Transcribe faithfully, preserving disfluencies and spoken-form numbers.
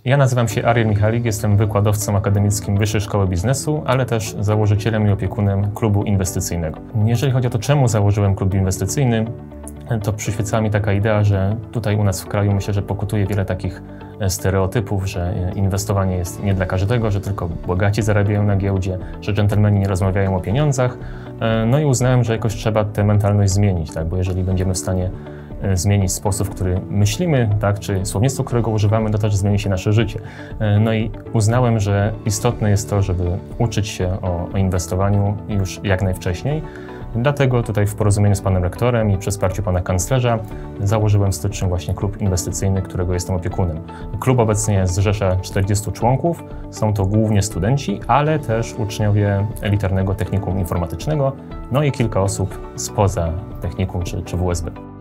Ja nazywam się Ariel Michalik, jestem wykładowcą akademickim Wyższej Szkoły Biznesu, ale też założycielem i opiekunem klubu inwestycyjnego. Jeżeli chodzi o to, czemu założyłem klub inwestycyjny, to przyświecała mi taka idea, że tutaj u nas w kraju myślę, że pokutuje wiele takich stereotypów, że inwestowanie jest nie dla każdego, że tylko bogaci zarabiają na giełdzie, że dżentelmeni nie rozmawiają o pieniądzach. No i uznałem, że jakoś trzeba tę mentalność zmienić, tak? Bo jeżeli będziemy w stanie zmienić sposób, w który myślimy, tak, czy słownictwo, którego używamy, to też zmieni się nasze życie. No i uznałem, że istotne jest to, żeby uczyć się o, o inwestowaniu już jak najwcześniej. Dlatego tutaj w porozumieniu z panem rektorem i przy wsparciu pana kanclerza założyłem w styczniu właśnie klub inwestycyjny, którego jestem opiekunem. Klub obecnie zrzesza czterdziestu członków, są to głównie studenci, ale też uczniowie elitarnego technikum informatycznego, no i kilka osób spoza technikum czy, czy W S B.